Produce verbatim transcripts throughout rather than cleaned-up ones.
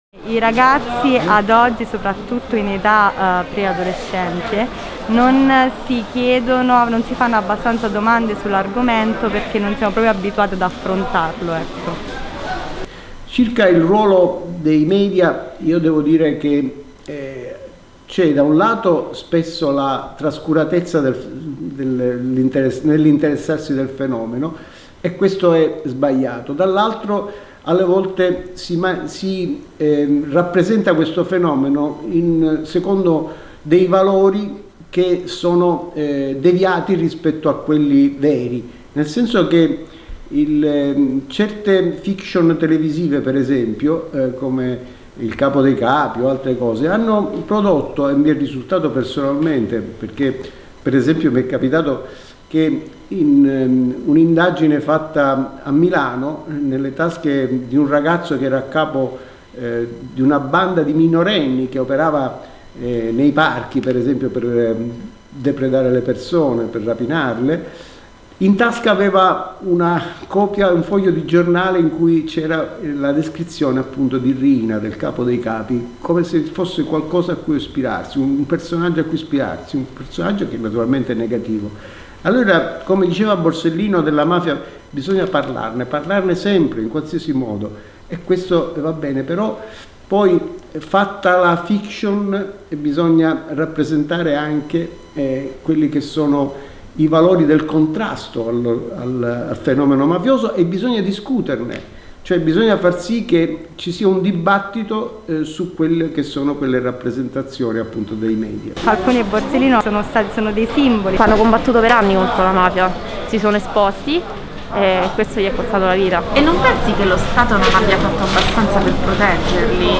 I ragazzi ad oggi, soprattutto in età uh, preadolescente, non si chiedono, non si fanno abbastanza domande sull'argomento perché non siamo proprio abituati ad affrontarlo. Ecco. Circa il ruolo dei media, io devo dire che eh, c'è da un lato spesso la trascuratezza del, del, nell'interessarsi del fenomeno, e questo è sbagliato. Dall'altro alle volte si, si eh, rappresenta questo fenomeno in, secondo dei valori che sono eh, deviati rispetto a quelli veri, nel senso che il, eh, certe fiction televisive, per esempio, eh, come Il Capo dei Capi o altre cose, hanno prodotto, e mi è risultato personalmente, perché per esempio mi è capitato che in um, un'indagine fatta a Milano, nelle tasche di un ragazzo che era a capo eh, di una banda di minorenni che operava eh, nei parchi, per esempio, per eh, depredare le persone, per rapinarle, in tasca aveva una copia, un foglio di giornale in cui c'era la descrizione appunto di Rina, del Capo dei Capi, come se fosse qualcosa a cui ispirarsi, un personaggio a cui ispirarsi, un personaggio che naturalmente è negativo. Allora, come diceva Borsellino, della mafia bisogna parlarne, parlarne sempre, in qualsiasi modo, e questo va bene, però poi fatta la fiction bisogna rappresentare anche eh, quelli che sono i valori del contrasto al, al, al fenomeno mafioso, e bisogna discuterne, cioè bisogna far sì che ci sia un dibattito eh, su quelle che sono quelle rappresentazioni appunto dei media. Falcone e Borsellino sono, stati, sono dei simboli. Hanno combattuto per anni contro la mafia, si sono esposti e questo gli è costato la vita. E non pensi che lo Stato non abbia fatto abbastanza per proteggerli?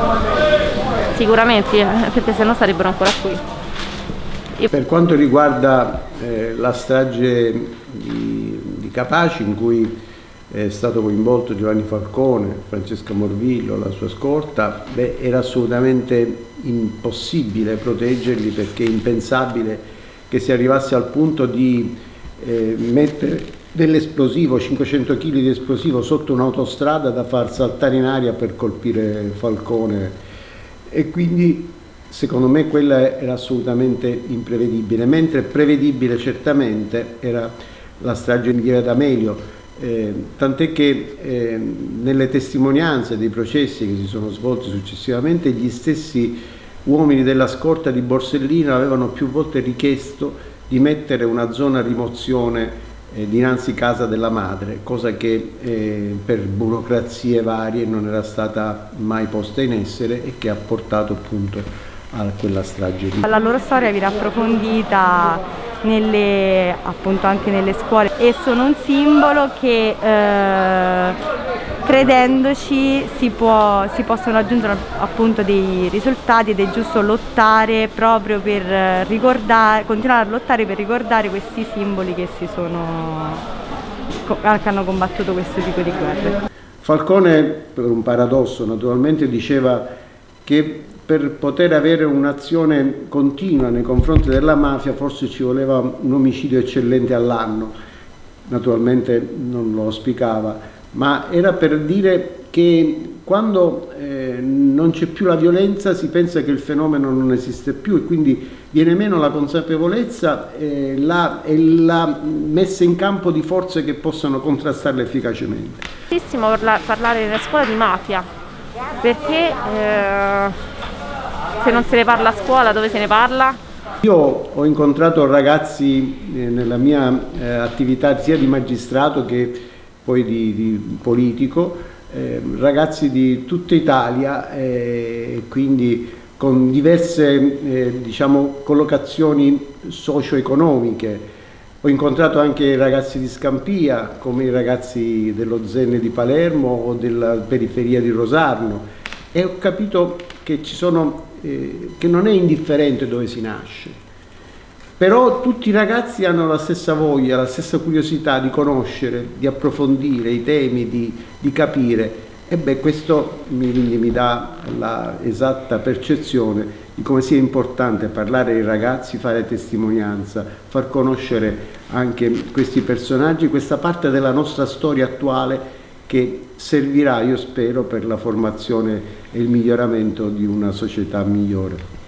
Sicuramente, perché sennò sarebbero ancora qui. Per quanto riguarda eh, la strage di, di Capaci, in cui è stato coinvolto Giovanni Falcone, Francesca Morvillo, la sua scorta, beh, era assolutamente impossibile proteggerli, perché è impensabile che si arrivasse al punto di eh, mettere dell'esplosivo, cinquecento chili di esplosivo sotto un'autostrada da far saltare in aria per colpire Falcone, e quindi secondo me quella era assolutamente imprevedibile, mentre prevedibile certamente era la strage di Via D'Amelio. Eh, tant'è che eh, nelle testimonianze dei processi che si sono svolti successivamente, gli stessi uomini della scorta di Borsellino avevano più volte richiesto di mettere una zona rimozione eh, dinanzi casa della madre, cosa che eh, per burocrazie varie non era stata mai posta in essere, e che ha portato appunto a quella strage. La loro storia viene approfondita nelle, appunto anche nelle scuole, e sono un simbolo che eh, credendoci si, può, si possono raggiungere appunto dei risultati, ed è giusto lottare proprio per ricordare, continuare a lottare per ricordare questi simboli che si sono che hanno combattuto questo tipo di guerre. Falcone, per un paradosso naturalmente, diceva che per poter avere un'azione continua nei confronti della mafia forse ci voleva un omicidio eccellente all'anno. Naturalmente non lo auspicava, ma era per dire che quando eh, non c'è più la violenza si pensa che il fenomeno non esiste più, e quindi viene meno la consapevolezza eh, la, e la messa in campo di forze che possano contrastarla efficacemente. È bellissimo parlare nella scuola di mafia, perché eh, se non se ne parla a scuola, dove se ne parla? Io ho incontrato ragazzi eh, nella mia eh, attività sia di magistrato che poi di, di politico, eh, ragazzi di tutta Italia, eh, quindi con diverse eh, diciamo, collocazioni socio-economiche. Ho incontrato anche i ragazzi di Scampia, come i ragazzi dello Zenne di Palermo o della periferia di Rosarno, e ho capito che ci sono Eh, che non è indifferente dove si nasce, però tutti i ragazzi hanno la stessa voglia, la stessa curiosità di conoscere, di approfondire i temi, di, di capire, e beh, questo mi, mi dà la esatta percezione di come sia importante parlare ai ragazzi, fare testimonianza, far conoscere anche questi personaggi, questa parte della nostra storia attuale che servirà, io spero, per la formazione e il miglioramento di una società migliore.